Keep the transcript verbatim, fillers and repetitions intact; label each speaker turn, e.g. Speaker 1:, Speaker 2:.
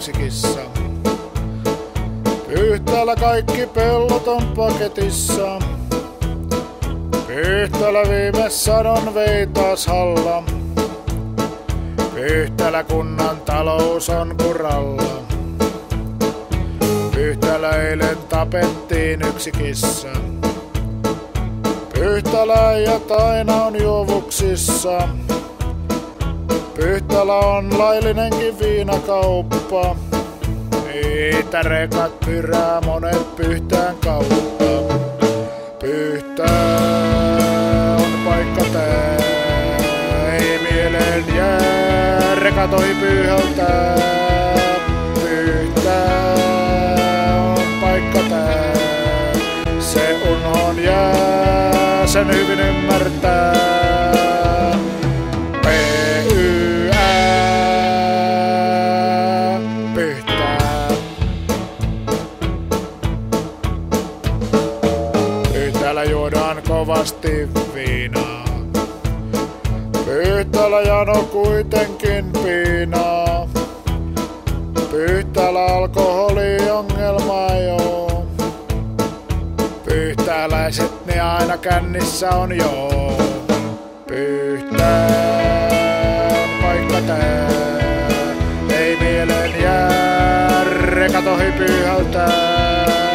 Speaker 1: yksi kissa. Pyhtäällä kaikki pellot on paketissa. Pyhtäällä viime sadon vei taas halla. Pyhtäällä kunnan talous on kuralla. Pyhtäällä eilen tapettiin yksi kissa. Pyhtäällä äijät aina on juovuksissa. Pyhtäällä on laillinenkin viinakauppa. Niitä rekat pyrää monet Pyhtään kautta. Pyhtää on paikka tää, ei mieleen jää, rekat ohi pyyhältää. Pyhtää on paikka tää, se unhon jää, sen hyvin ymmärtää. P Y Ä, Pyhtää. Pyhtäällä juodaan kovasti viinaa. Pyhtäällä jano kuitenkin piinaa. Pyhtäällä alkoholiongelmaa joo. Pyhtääläiset ne aina kännissä on joo. Pyhtää on paikka tää, ei mieleen jää, rekat ohi pyyhältää.